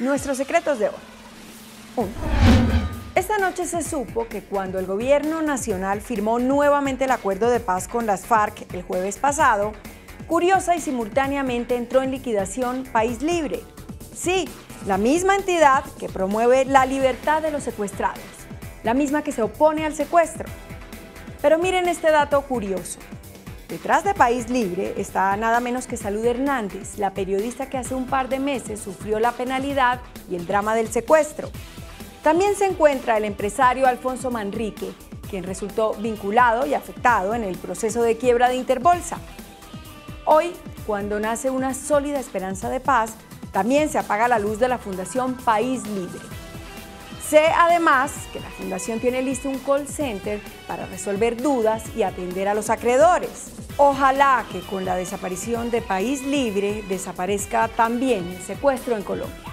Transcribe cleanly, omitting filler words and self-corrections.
Nuestros secretos de hoy. 1. Esta noche se supo que cuando el gobierno nacional firmó nuevamente el acuerdo de paz con las FARC el jueves pasado, curiosa y simultáneamente entró en liquidación País Libre. Sí, la misma entidad que promueve la libertad de los secuestrados, la misma que se opone al secuestro. Pero miren este dato curioso. Detrás de País Libre está nada menos que Salud Hernández, la periodista que hace un par de meses sufrió la penalidad y el drama del secuestro. También se encuentra el empresario Alfonso Manrique, quien resultó vinculado y afectado en el proceso de quiebra de Interbolsa. Hoy, cuando nace una sólida esperanza de paz, también se apaga la luz de la Fundación País Libre. Sé además que la Fundación tiene listo un call center para resolver dudas y atender a los acreedores. Ojalá que con la desaparición de País Libre desaparezca también el secuestro en Colombia.